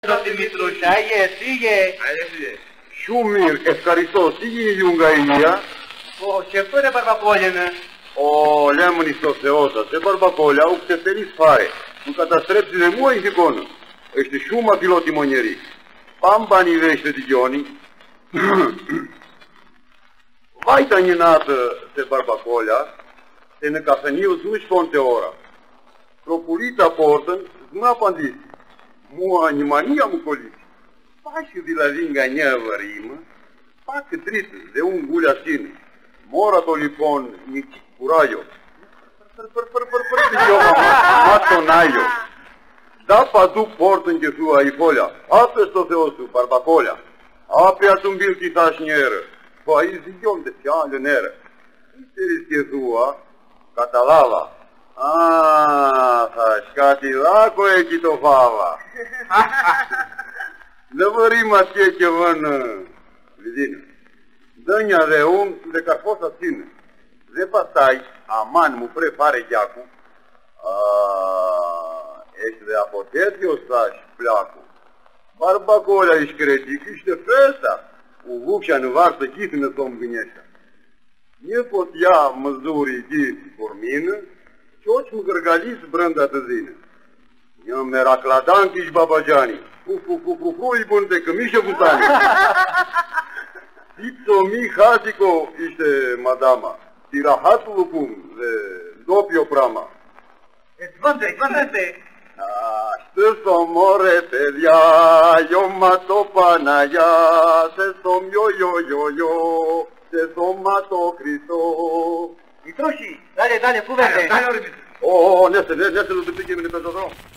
Δημητρούσα, σίγε. Σούμιρ, ευχαριστώ. Σίγε η Ιουγγαϊνία. Και αυτό είναι Μπαρμπακόλινα. Ω, λέμονι στο Θεό σας, Μπαρμπακόλια, ου ξεφτερείς φάρε. Μου καταστρέψετε μου ηθικόνο. Έχετε σούμα πιλότη μονιερή. Πάμπανι δέστε τη γιόνι. Βάιτα νινάτε σε Μπαρμπακόλια, σε ένα καφενείο ζουν σπόντε ώρα. Προπουλίτα πόρτεν, μου απαντήσει. Μου ανημανία μου κολλήσει. Πάχει δηλαδή γκανιά βαρύμα, πάχει τρίτες, δε ουν γούλια σύνη. Μόρα το λοιπόν νικί κουράγιο. Μα τον Άγιο. Δα παντού πόρτεν και σου αϊφόλια. Άπε στο Θεό σου, Μπαρμπακόλια. Άπε ας τον μπιλ κοιτάς νιέρε. Φαΐζει γιόντε πια άλλο νέρε. Ύστερης και δούα, καταλάβα. Α, θα σκατιλάκω εκεί το φάβα. Δεν μπορεί ματιέ και βάνε. Λιδίνε. Δένια δεούν, δε καρφώσας είναι. Δεν πατάει, αμάν μου πρέ πάρε γιάκου. Έχει δε από τέτοιο στάση πλάκου. Μπαρμπακόλια εις κρετική, είστε φέστα. Ουβούξαν βάρστε κήθινε το μβινιέστα. Μια φωτιά μζούρι εκεί κορμίνε, κι όχι μου γαργαλείς μπρέντα te zine. Μια μερακλαντάν κι μπαμπατζάνι. Φου λοιπόν τε κμίσια βουτάνι. Τι ψωμί χάσικο είστε μαντάμα. Τη ραχάτου λουκούμ, ντόπιο πράμα. Σβάντε. Στο μωρέ παιδιά, γιώμα το Παναγιά, σε στο μιο, σε στο ματο Χριστό. Μητρούχη, δάλε, φούβερτε. Ω, ναι, το πήγε με την πεζοδρόμο.